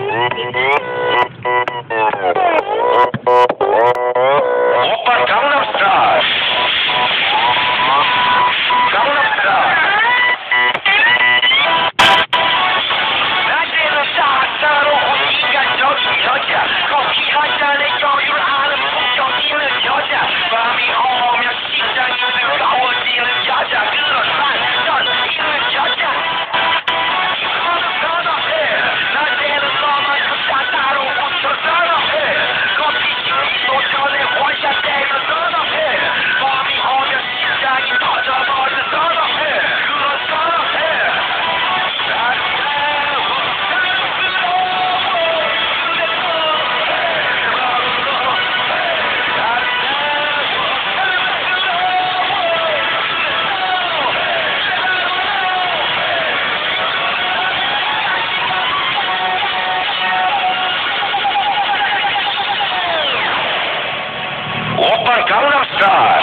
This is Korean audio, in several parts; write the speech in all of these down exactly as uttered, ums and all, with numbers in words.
오빠 강남 스타일. 강남 스타일. 낮에는 따사로운 인간적인 여자, 커피 한 잔에 여유를 아는 품격 있는 여자, 밤이 오면 심장이 뜨거워지는 여자, 그런 반전 있는 여자. 이거는 선어해. 낮에는 너만큼 따사로운 선어해. 커피 시키도 전에 원샷되는 선어해. 밤이 오면 심장이 터져버리는 선어해. 그런 선어해. 오빠 강남 스타일.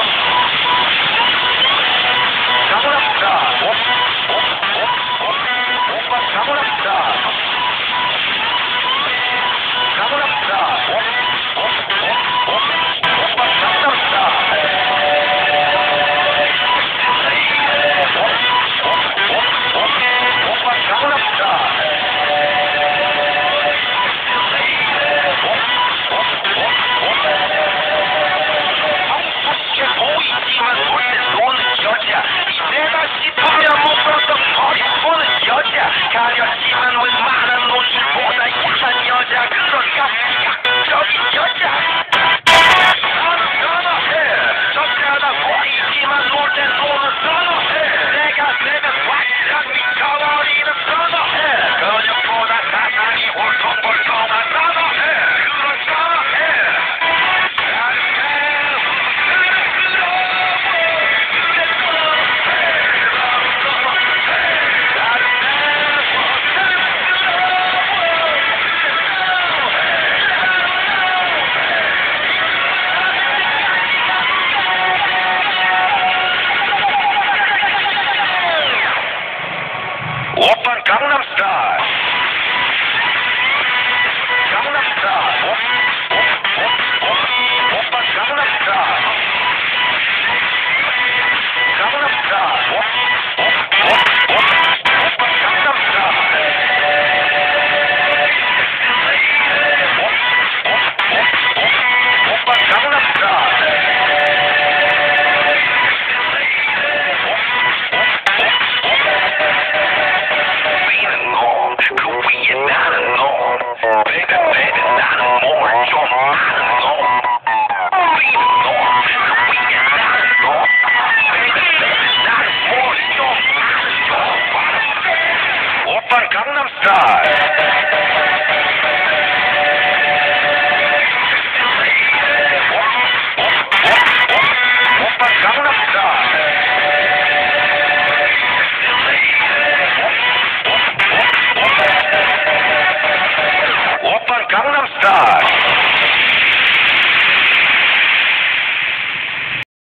강남 스타일. 오, 오, 오, 오, 오빠 강남 스타일. 강남 스타일. 오, 오, 오, 오, 오빠 강남 스타일. 오, 오, 오, 오, 오빠 강남 스타일. 보이지만 볼때 노는 여자, 내가 싶으면 못 봤던 거리 보는 여자, 가렸지만 웬만한 노출보다 약한 여자, 그런 가치가